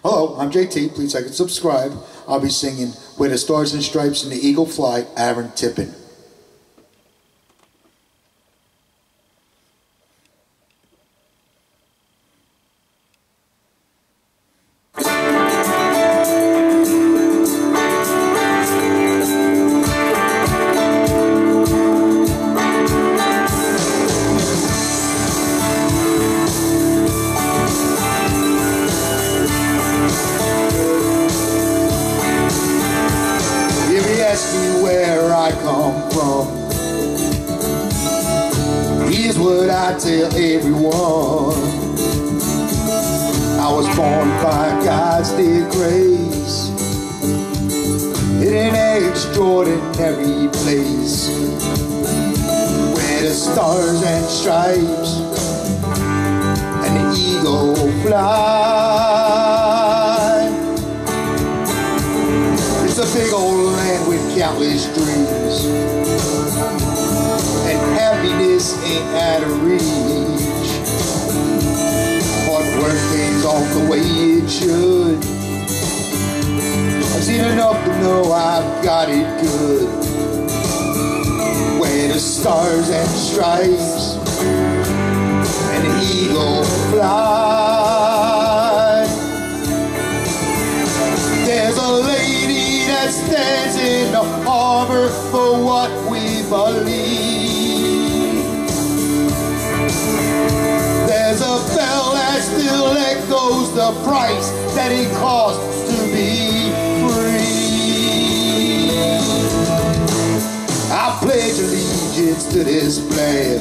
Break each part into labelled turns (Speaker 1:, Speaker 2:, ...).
Speaker 1: Hello, I'm JT. Please like and subscribe. I'll be singing Where the Stars and Stripes and the Eagle Fly, Aaron Tippin. Ask me where I come from. Here's what I tell everyone. I was born by God's dear grace in an extraordinary place where the stars and stripes and the eagle fly. It's a big old land with countless dreams, and happiness ain't out of reach. Hard work pays off the way it should. I've seen enough to know I've got it good. Where the stars and stripes and the eagle fly. There's a lady that stands in the harbor for what we believe. There's a bell that still echoes the price that it costs to be free. I pledge allegiance to this flag.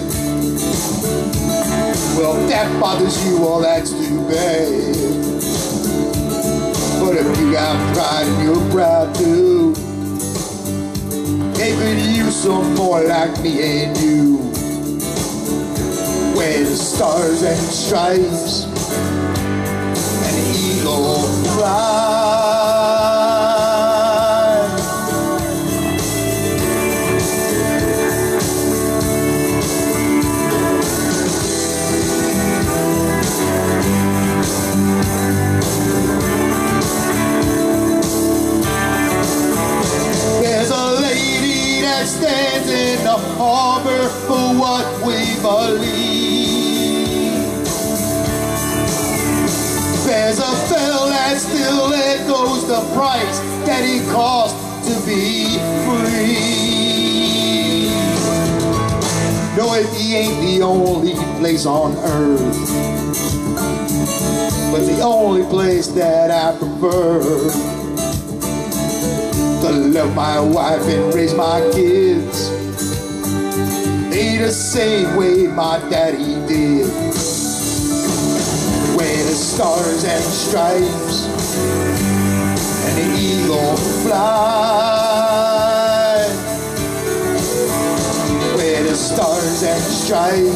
Speaker 1: Well, if that bothers you, well, that's too bad. But if you got pride and you're proud too, maybe you some more like me and you. Where the stars and stripes and the eagle fly. Stands in the harbor for what we believe. There's a bell that still echoes the price that it costs to be free. No, it ain't the only place on earth, but the only place that I prefer to love my wife and raise my kids the same way my daddy did. Where the stars and stripes and the eagle fly. Where the stars and stripes